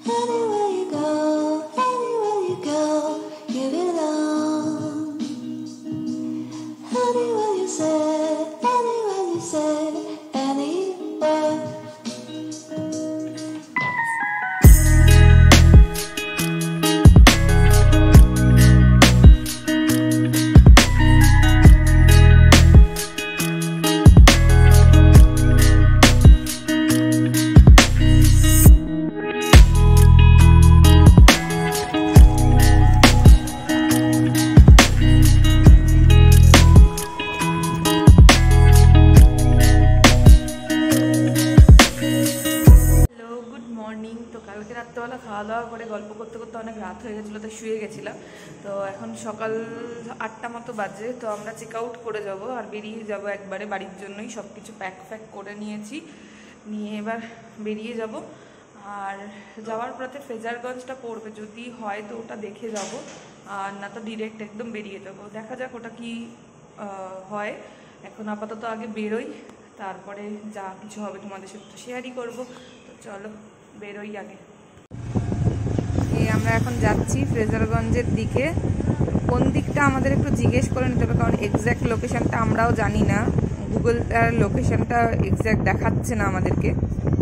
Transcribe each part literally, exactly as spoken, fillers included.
Anywhere you go, anywhere you go, you belong. Anywhere you say, anywhere you say, anywhere. খাওয়া দাওয়া করে গল্প করতে করতে অনেক রাত হয়ে গেছিলো, তো শুয়ে গেছিলাম। তো এখন সকাল আটটা মতো বাজে, তো আমরা চেক আউট করে যাব আর বেরিয়ে যাব একবারে বাড়ির জন্যই। সব কিছু প্যাক ফ্যাক করে নিয়েছি, নিয়ে এবার বেরিয়ে যাব। আর যাওয়ার পথে ফ্রেজারগঞ্জটা পড়বে, যদি হয় তো ওটা দেখে যাব, আর না তো ডিরেক্ট একদম বেরিয়ে যাব। দেখা যাক ওটা কি হয়। এখন আপাতত আগে বেরোই, তারপরে যা কিছু হবে তোমাদের সাথে শেয়ারই করবো। তো চলো বেরোই আগে। এই আমরা এখন যাচ্ছি ফ্রেজারগঞ্জের দিকে। কোন দিকটা আমাদের একটু জিজ্ঞেস করে নিতে হবে, কারণ এক্স্যাক্ট লোকেশনটা আমরাও জানি না। গুগলটার লোকেশনটা এক্স্যাক্ট দেখাচ্ছে না আমাদেরকে।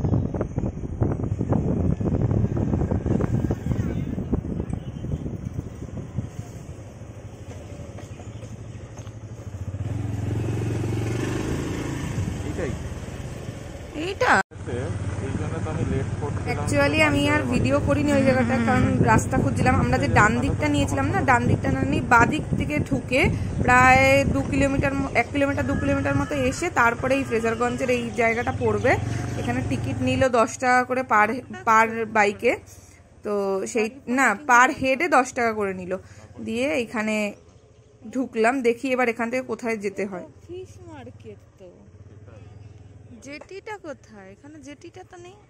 এইটা অ্যাকচুয়ালি আমি আর ভিডিও করিনি ওই জায়গাটা, কারণ রাস্তা খুঁজছিলাম। আমরা যে ডান দিকটা নিয়েছিলাম না, ডান দিকটা না নিয়ে বাঁ দিক থেকে ঢুকে প্রায় দু কিলোমিটার এক কিলোমিটার দু কিলোমিটার মতো এসে তারপরে এই ফ্রেজারগঞ্জের এই জায়গাটা পড়বে। এখানে টিকিট নিল দশ টাকা করে পার পার বাইকে, তো সেই না পার হেডে দশ টাকা করে নিল। দিয়ে এখানে ঢুকলাম, দেখি এবার এখান থেকে কোথায় যেতে হয়। ফিশ মার্কেট তো, জেটিটা কোথায়? এখানে জেটিটা তো নেই।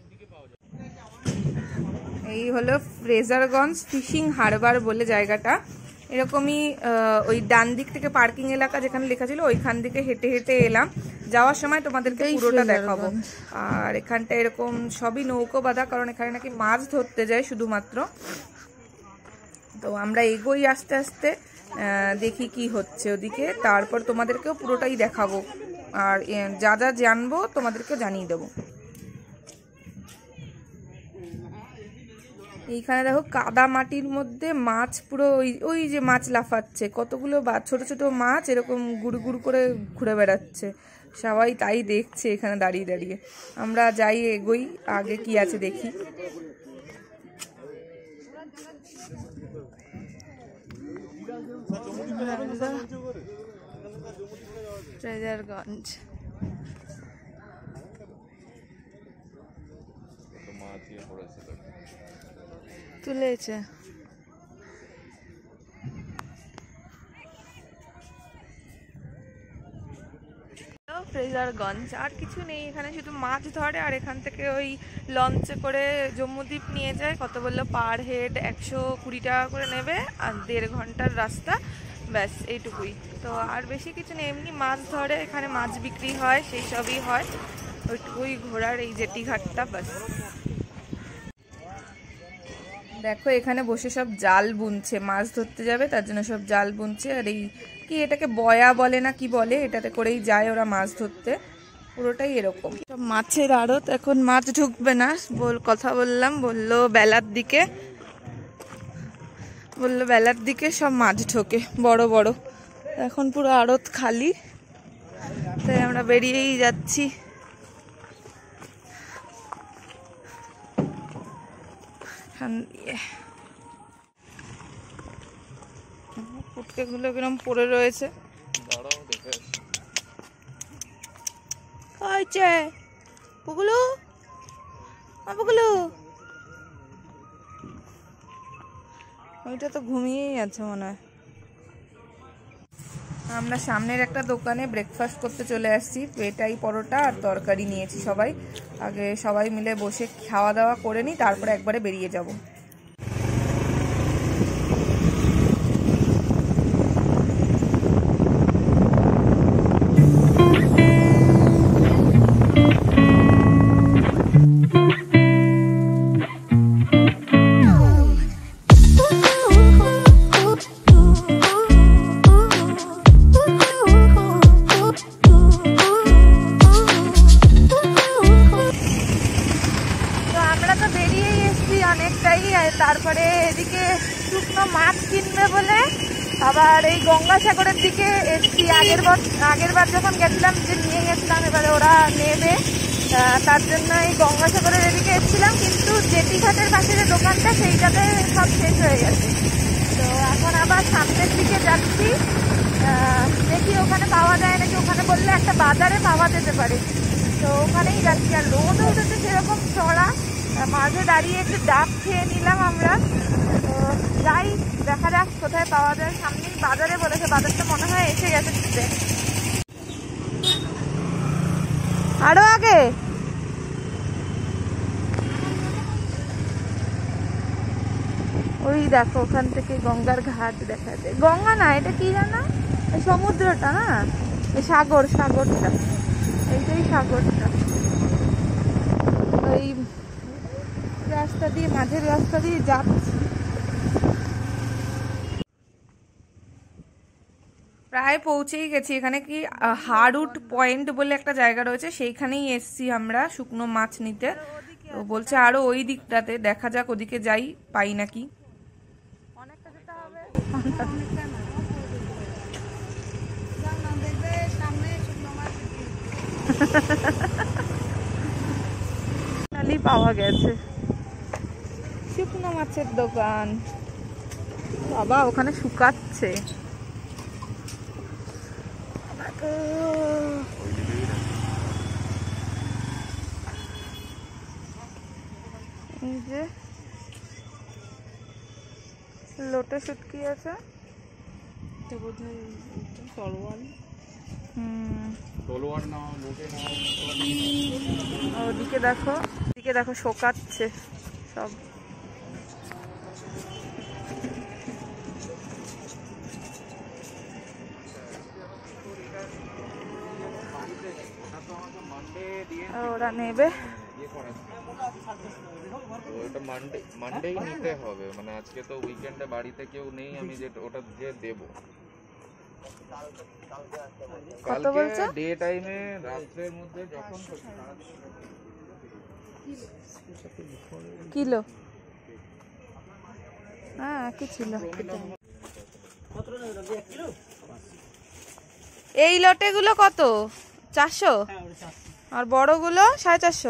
এই হলো ফ্রেজারগঞ্জ ফিশিং হারবার বলে জায়গাটা। এরকমই ওই ডান দিক থেকে পার্কিং এলাকা যেখানে লেখা ছিল ওইখান থেকে হেঁটে হেঁটে এলাম। যাওয়ার সময় তোমাদেরকে পুরোটা দেখাবো। আর এখানটা এরকম সবই নৌকো বাঁধা, কারণ এখানে নাকি মাছ ধরতে যায় শুধুমাত্র। তো আমরা এগোই আস্তে আস্তে, দেখি কি হচ্ছে ওদিকে, তারপর তোমাদেরকেও পুরোটাই দেখাবো। আর যা যা জানবো তোমাদেরকেও জানিয়ে দেবো। এইখানে দেখো কাদা মাটির মধ্যে মাছ, পুরো ওই ওই যে মাছ লাফাচ্ছে, কতগুলো বা ছোট ছোট মাছ এরকম গুড় গুড় করে ঘুরে বেড়াচ্ছে। সবাই তাই দেখছে এখানে দাঁড়িয়ে দাঁড়িয়ে। আমরা যাই, এগোই, আগে কি আছে দেখি। ফ্রেজারগঞ্জ তুলেছে। ফ্রেজারগঞ্জ আর কিছু নেই, এখানে শুধু মাছ ধরে। আর এখান থেকে ওই লঞ্চে করে জম্মুদ্বীপ নিয়ে যায়। কত বললো পার হেড একশো কুড়ি টাকা করে নেবে, আর দেড় ঘন্টার রাস্তা, ব্যাস এইটুকুই। তো আর বেশি কিছু নেই, এমনি মাছ ধরে, এখানে মাছ বিক্রি হয়, সেই সবই হয়। ওইটুকুই ঘোরার এই জেটি ঘাটটা, ব্যাস। দেখো এখানে বসে সব জাল বুনছে, মাছ ধরতে যাবে তার জন্য সব জাল বুনছে। আর এই কি এটাকে বয়া বলে না কি বলে, এটাতে করেই যায় ওরা মাছ ধরতে। পুরোটাই এরকম সব মাছের আড়ত। এখন মাছ ঢুকবে না, বল কথা বললাম, বললো বেলার দিকে, বললো বেলার দিকে সব মাছ ঢোকে বড় বড়। এখন পুরো আড়ত খালি, তাই আমরা বেরিয়েই যাচ্ছি। পুটকে গুলো কিরম পড়ে রয়েছে। পুকুলু পুকুলু ওইটা তো ঘুমিয়েই আছে মনে হয়। আমরা সামনের একটা দোকানে ব্রেকফাস্ট করতে চলে আসছি। পেটাই পরোটা আর তরকারি নিয়েছি সবাই। আগে সবাই মিলে বসে খাওয়া দাওয়া করে নিই, তারপরে একবারে বেরিয়ে যাব। অনেকটাই। তারপরে এদিকে শুকনো মাছ কিনবে বলে আবার এই গঙ্গাসাগরের দিকে এসছি। আগের বার আগের বার যখন গেছিলাম যে নিয়ে গেছিলাম, এবারে ওরা নেবে, তার জন্য এই গঙ্গাসাগরের এদিকে এসেছিলাম। কিন্তু জেটিঘাটের পাশে যে দোকানটা সেইটাতে সব শেষ হয়ে গেছে। তো এখন আবার সামনের দিকে যাচ্ছি, দেখি ওখানে পাওয়া যায় নাকি। ওখানে বললে একটা বাজারে পাওয়া যেতে পারে, তো ওখানেই যাচ্ছি। আর রোদ উঠেছে সেরকম চড়া, মাঝে দাঁড়িয়ে একটু ডাব খেয়ে নিলাম আমরা। তো যাই, দেখা যাক কোথায় পাওয়া যায়। সামনেই বাজারে বলেছে, বাজারটা মনে হয় এসে গেছে। আরো আগে ওই দেখো, ওখান থেকে গঙ্গার ঘাট দেখা যায়। গঙ্গা না, এটা কি জানো, সমুদ্রটা না, সাগর, সাগরটা, এইটাই সাগরটা। ওই রাস্তা দিয়ে, মাঝের রাস্তা দিয়ে যাচ্ছি। প্রায় পৌঁছেই গেছি। এখানে কি হারুট পয়েন্ট বলে একটা জায়গা রয়েছে, সেইখানেই এসছি আমরা শুকনো মাছ নিতে। তো বলছে আরো ওই দিকটাতে, দেখা যাক ওদিকে যাই, পাই নাকি। অনেকটা যেতে হবে, পাওয়া গেছে শুকনো মাছের দোকান। বাবা ওখানে শুকাচ্ছে। এই যে লোটে শুটকি আছে, ওদিকে দেখো, ওদিকে দেখো শোকাচ্ছে সব। ওরা নেবে, ওটা মানডে মানডেই নিতে হবে। মানে আজকে তো উইকেন্ডে বাড়িতে কেউ নেই, আমি যে ওটা যে দেব কালকে ডে টাইমে রাতের মধ্যে যখন কিলো। হ্যাঁ কি ছিল, এই লটে গুলো কত? চারশো, আর বড়গুলো সাড়ে চারশো।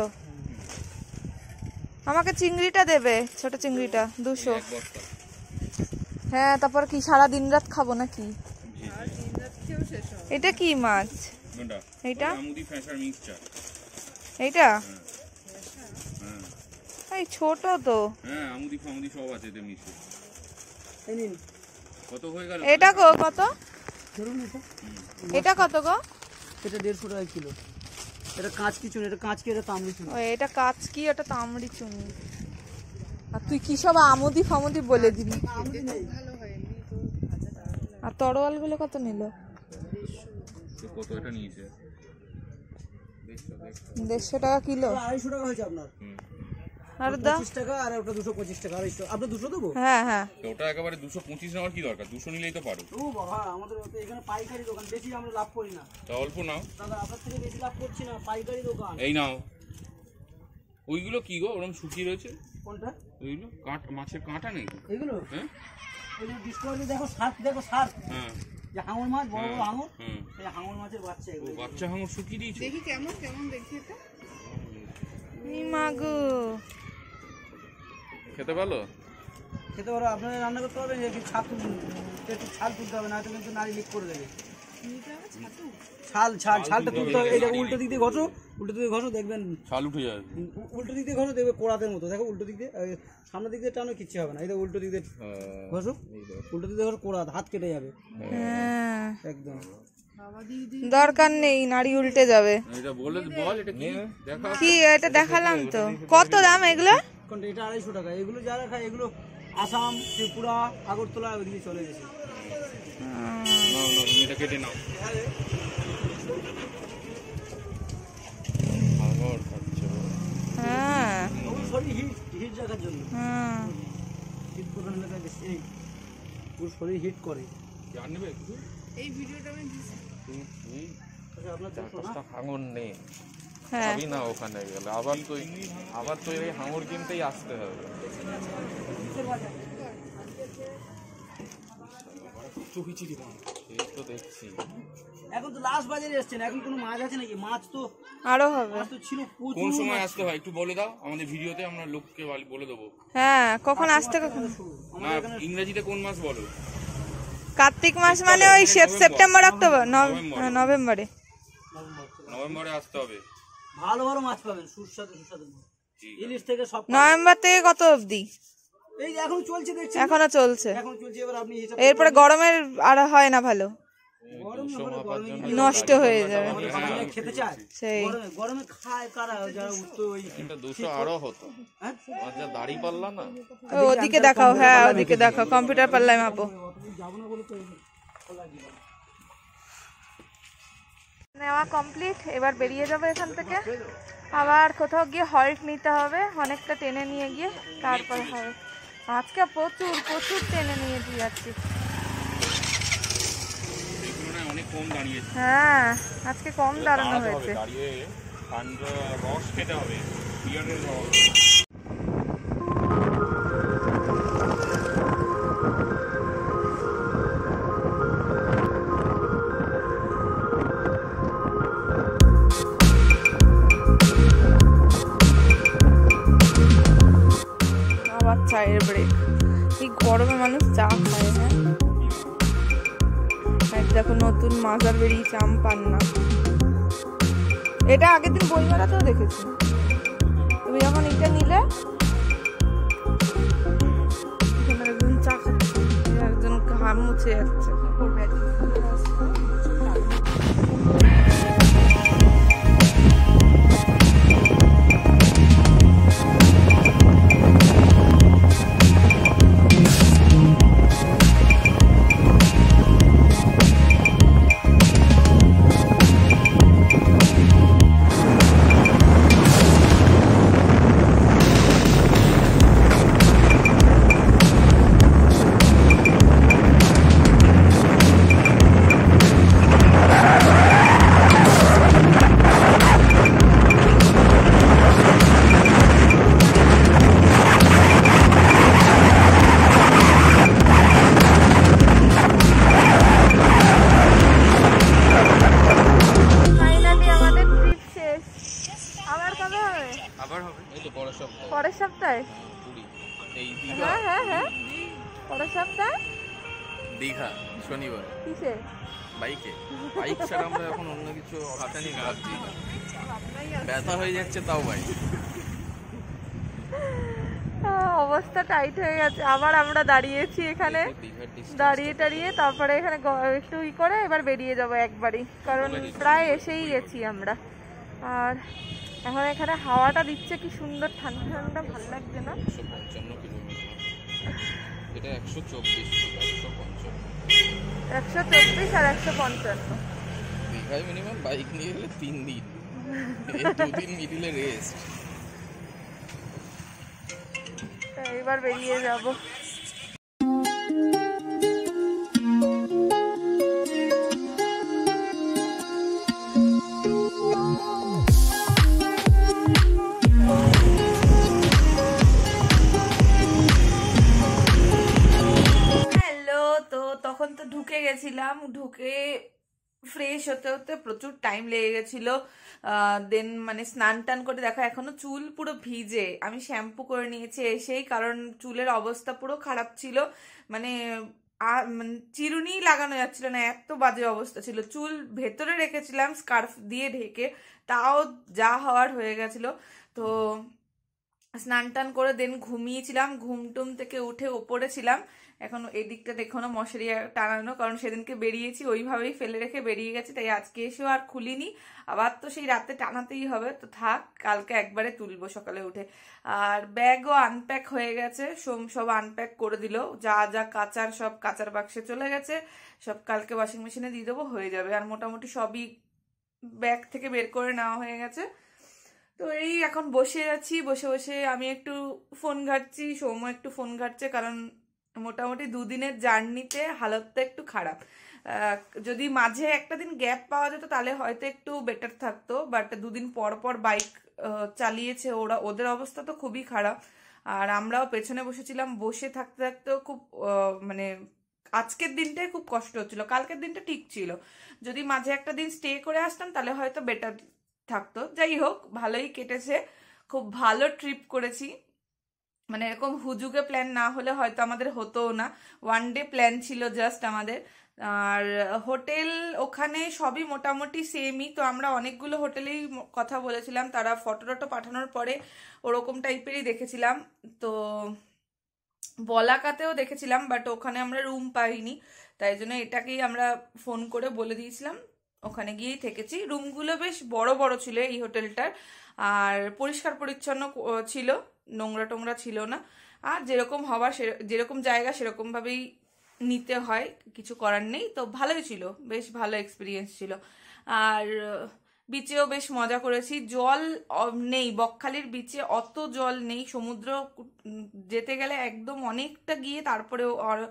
আমাকে চিংড়িটা দেবে, ছোট চিংড়িটা দুশো। হ্যাঁ, তারপর কি সারা দিন রাত খাবো নাকি? এটা কি মাছ? এইটা এইটা এই ছোট তো। এটা গো কত? এটা কত গো? এটা দেড়শো টাকা কিলো। এটা কাঁচকি চুনি, এটা কাঁচকি, এটা তামড়ি চুনি। ও এটা কাঁচকি, এটা তামড়ি চুনি। আর তুই কি সব আমুদি ফামুদি বলে দিবি। আর তরোয়াল গুলো কত নিল? কত এটা নিয়েছে? দেড়শো টাকা কিলো। আড়াইশো টাকা হয়েছে আপনার। আর দা পঁচিশ টাকা, আর ওটা দুশো পঁচিশ টাকা। আড়াইশো আপনার দুশো দেবো? হ্যাঁ হ্যাঁ, ওটা একেবারে দুশো পঁচিশ নেওয়ার কি দরকার? দুশো নিলেই তো পারো। ও বাবা, আমাদের এখানে পাইকারি দোকান, বেশি আমরা লাভ করি না। তা অল্প নাও দাদা, আপনার থেকে বেশি লাভ করছি না, পাইকারি দোকান। এই নাও। ওইগুলো কি গো, ওরকম শুকিয়ে রয়েছে? কোনটা? ওইগুলো কাঁট, মাছের কাঁটা নেই এগুলো? হ্যাঁ, ওই যে ডিসকাউন্টে দেখো, শার্ক দেখো, শার্ক। হ্যাঁ, যে হাঙর মাছ, বড় বড় হাঙর, হুম, এই হাঙর মাছের বাচ্চা এগুলো। বাচ্চা হাঙর শুকিয়ে দিয়েছে। দেখি কেমন কেমন দেখি এটা। ই মাগো, খেতে ভালো? খেতে পারো, আপনারা রান্না করতে পারবেন। একটু ছাল একটু ছাল তুলতে হবে, না তো কিন্তু নারী লিক করে দেবে। ছাল ছাল ছালটা তুলতে হবে। এটা উল্টো দিক দিয়ে ঘষো, উল্টো দিক দিয়ে ঘষো, দেখবেন ছাল উঠে যাবে। উল্টো দিক দিয়ে ঘষো, দেখবে কোড়াদের মতো। দেখো উল্টো দিক দিয়ে, সামনের দিক দিয়ে টানো, কিচ্ছু হবে না। এটা উল্টো দিক দিয়ে ঘষো, উল্টো দিক দিয়ে ঘষো, কোড়া হাত কেটে যাবে একদম। দরকার নেই, নাড়ি উল্টে যাবে। এটা বলে বল, এটা কি দেখা কি? এটা দেখালাম তো। কত দাম এগুলো? কোনটা? এটা আড়াইশো টাকা। এগুলো যারা খায়, এগুলো আসাম, ত্রিপুরা, আগরতলা ওইদিকে চলে গেছে। এটা কেটে নাও। হ্যাঁ, শরীর হিট হিট রাখার জন্য। হ্যাঁ, হিট প্রধান এলাকায় বেশি, এই পুরো শরীর হিট করে। জানবে এই ভিডিওটা আমি দিছি। তুই আচ্ছা, আপনার দেখো না, হাঙর নেই। হ্যাঁ পাবি না ওখানে গেলে, আবার তুই আবার তুই এই হাঙর কিনতেই আসতে হবে। এই তো দেখছি এখন তো লাস্ট বাজারে এসছেন, এখন কোনো মাছ আছে নাকি? মাছ তো আরো হবে। মাছ তো ছিল প্রচুর। কোন সময় আসতে হয় একটু বলে দাও আমাদের ভিডিওতে, আমরা লোককে বল- বলে দেবো। হ্যাঁ কখন আসতে কখন? না ইংরেজিতে কোন মাস বলো? কার্তিক মাস মানে ওই সেপ- সেপ্টেম্বর অক্টোবর নভ- হ্যাঁ, নভেম্বরে। নভেম্বরে আসতে হবে। ভালো ভালো মাছ পাবেন, সুস্বাদু সুস্বাদু মাছ। ইলিশ থেকে সব পাবেন। নভেম্বর থেকে কত অবধি? এই যে এখন চলছে দেখছি, এখনো চলছে। এখন চলছে। এবার আপনি হিসাব এরপরে গরমের আর হয় না ভালো, গরম না হলে গরমে কি নষ্ট হয়ে যাবে। আমাদের বাঙালিরা খেতে চায়। সেই গরমে গরমে খায় কারা? যারা উঠতো ওই এটা দুশো আরো হতো, হ্যাঁ? আর যা দাড়ি পাল্লা না। ও, ওদিকে দেখাও, হ্যাঁ ওদিকে দেখাও, কম্পিউটার পাল্লায় মাপো। যাবো না বলে তো নেওয়া কমপ্লিট, এবার বেরিয়ে যাবো এখান থেকে। আবার কোথাও গিয়ে হল্ট নিতে হবে, অনেকটা টেনে নিয়ে গিয়ে তারপরে হবে। আজকে প্রচুর প্রচুর টেনে নিয়ে দিয়ে যাচ্ছি। এই তুলনায় অনেক কম দাঁড়িয়েছে। হ্যাঁ আজকে কম দাঁড়ানো দাঁড়াতে হবে, হয়েছে। দাঁড়িয়ে কাণ্ড রস খেতে হবে, বিয়ারের রস। আবার চায়ের ব্রেক। এই গরমে মানুষ চা খায়। হ্যাঁ আর দেখো নতুন মাজার বেরিয়েছে, আম পান না। এটা আগের দিন বইমেলাতেও দেখেছি। তুমি যখন এটা নিলে এখানে একজন চা খাচ্ছে, একজন ঘাম মুছে যাচ্ছে। কি করবে পরের সপ্তাহে? হ্যাঁ হ্যাঁ হ্যাঁ পরের সপ্তাহে দীঘা শনিবার। কিসে? বাইকে। বাইক ছাড়া আমরা এখন অন্য কিছু হাতে নিয়ে ভাবছি না, ব্যথা হয়ে যাচ্ছে তাও বাইক। অবস্থা টাইট হয়ে গেছে। আবার আমরা দাঁড়িয়েছি এখানে, দাঁড়িয়ে টাড়িয়ে তারপরে এখানে একটু ই করে এবার বেরিয়ে যাবো একবারই, কারণ প্রায় এসেই গেছি আমরা। আর এখন এখানে হাওয়াটা দিচ্ছে কি সুন্দর, ঠান্ডা ঠান্ডা, ভালো লাগছে না? একশো পঞ্চান্ন কিলোমিটার, এটা একশো চব্বিশ, একশো পঞ্চান্ন, একশো চব্বিশ আর একশো পঞ্চান্ন। দীঘায় মিনিমাম বাইক নিয়ে গেলে তিন দিন, এই দুদিন মিডিলে রেস্ট। এবার বেরিয়ে যাবো। তখন তো ঢুকে গেছিলাম, ঢুকে ফ্রেশ হতে হতে প্রচুর টাইম লেগে গেছিল। দেন মানে স্নান টান করে দেখো এখনো চুল পুরো ভিজে। আমি শ্যাম্পু করে নিয়েছি এসেই, কারণ চুলের অবস্থা পুরো খারাপ ছিল, মানে আর চিরুনি লাগানো যাচ্ছিল না, এত বাজে অবস্থা ছিল। চুল ভেতরে রেখেছিলাম স্কার্ফ দিয়ে ঢেকে, তাও যা হওয়ার হয়ে গেছিল। তো স্নান টান করে দেন ঘুমিয়েছিলাম, ঘুম টুম থেকে উঠে ওপরে ছিলাম। এখন এই দিকটা দেখো না মশারি টানানো, কারণ সেদিনকে বেরিয়েছি ওইভাবেই ফেলে রেখে বেরিয়ে গেছি, তাই আজকে এসেও আর খুলিনি। আবার তো সেই রাতে টানাতেই হবে, তো থাক, কালকে একবারে তুলবো সকালে উঠে। আর ব্যাগও আনপ্যাক হয়ে গেছে, সোম সব আনপ্যাক করে দিল, যা যা কাচার সব কাচার বাক্সে চলে গেছে, সব কালকে ওয়াশিং মেশিনে দিয়ে দেবো, হয়ে যাবে। আর মোটামুটি সবই ব্যাগ থেকে বের করে নেওয়া হয়ে গেছে। তো এই এখন বসে আছি, বসে বসে আমি একটু ফোন ঘাটছি, সৌম্য একটু ফোন ঘাটছে, কারণ মোটামুটি দুদিনের জার্নিতে হালতটা একটু খারাপ। যদি মাঝে একটা দিন গ্যাপ পাওয়া যেত তাহলে হয়তো একটু বেটার থাকতো, বাট দুদিন পর পর বাইক চালিয়েছে ওরা, ওদের অবস্থা তো খুবই খারাপ। আর আমরাও পেছনে বসেছিলাম, বসে থাকতে থাকতেও খুব মানে আজকের দিনটাই খুব কষ্ট হচ্ছিল, কালকের দিনটা ঠিক ছিল। যদি মাঝে একটা দিন স্টে করে আসতাম তাহলে হয়তো বেটার থাকতো। যাই হোক, ভালোই কেটেছে, খুব ভালো ট্রিপ করেছি। মানে এরকম হুজুগে প্ল্যান না হলে হয়তো আমাদের হতোও না, ওয়ান ডে প্ল্যান ছিল জাস্ট আমাদের। আর হোটেল ওখানে সবই মোটামুটি সেমই, তো আমরা অনেকগুলো হোটেলেই কথা বলেছিলাম, তারা ফটো টটো পাঠানোর পরে ওরকম টাইপেরই দেখেছিলাম। তো বলাকাতেও দেখেছিলাম, বাট ওখানে আমরা রুম পাইনি, তাই জন্য এটাকেই আমরা ফোন করে বলে দিয়েছিলাম, ওখানে গিয়েই থেকেছি। রুমগুলো বেশ বড় বড় ছিল এই হোটেলটার, আর পরিষ্কার পরিচ্ছন্ন ছিল, নোংরা টোংরা ছিল না। আর যেরকম হবার যেরকম জায়গা সেরকমভাবেই নিতে হয়, কিছু করার নেই। তো ভালোই ছিল, বেশ ভালো এক্সপিরিয়েন্স ছিল। আর বিচেও বেশ মজা করেছি। জল নেই, বকখালির বিচে অত জল নেই, সমুদ্র যেতে গেলে একদম অনেকটা গিয়ে তারপরেও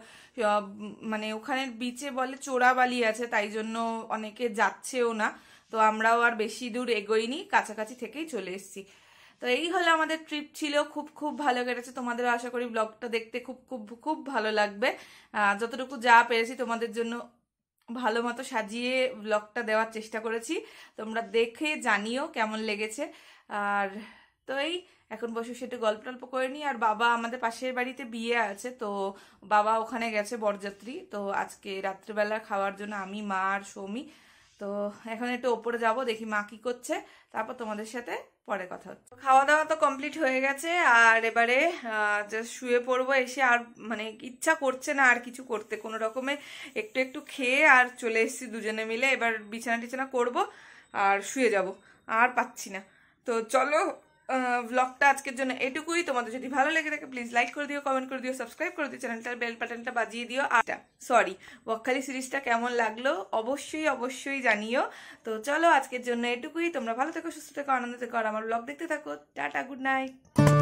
মানে ওখানের বিচে বলে চোরাবালি আছে, তাই জন্য অনেকে যাচ্ছেও না। তো আমরাও আর বেশি দূর এগোইনি, কাছাকাছি থেকেই চলে এসেছি। তো এই হলো আমাদের ট্রিপ ছিল, খুব খুব ভালো কেটেছে। তোমাদেরও আশা করি ব্লগটা দেখতে খুব খুব খুব ভালো লাগবে। যতটুকু যা পেরেছি তোমাদের জন্য ভালো মতো সাজিয়ে ব্লগটা দেওয়ার চেষ্টা করেছি, তোমরা দেখে জানিও কেমন লেগেছে। আর তো এই এখন বসে সেটা গল্প টল্প করে নিই। আর বাবা আমাদের পাশের বাড়িতে বিয়ে আছে, তো বাবা ওখানে গেছে বরযাত্রী, তো আজকে রাত্রিবেলা খাওয়ার জন্য আমি, মা আর সৌমি। তো এখন একটু ওপরে যাব, দেখি মা কি করছে, তারপর তোমাদের সাথে পরে কথা হচ্ছে। খাওয়া দাওয়া তো কমপ্লিট হয়ে গেছে, আর এবারে জাস্ট শুয়ে পড়বো। এসে আর মানে ইচ্ছা করছে না আর কিছু করতে, কোনো রকমে একটু একটু খেয়ে আর চলে এসেছি দুজনে মিলে। এবার বিছানা টিছানা করবো আর শুয়ে যাব, আর পাচ্ছি না। তো চলো, ব্লগটা আজকের জন্য এটুকুই। তোমাদের যদি ভালো লেগে থাকে প্লিজ লাইক করে দিও, কমেন্ট করে দিও, সাবস্ক্রাইব করে দিও, চ্যানেলটার বেল বাটনটা বাজিয়ে দিও। আর সরি, বকখালি সিরিজটা কেমন লাগলো অবশ্যই অবশ্যই জানিও। তো চলো আজকের জন্য এটুকুই, তোমরা ভালো থেকো, সুস্থ থেকো, আনন্দ থেকো, আর আমার ব্লগ দেখতে থাকো। Tata, good night.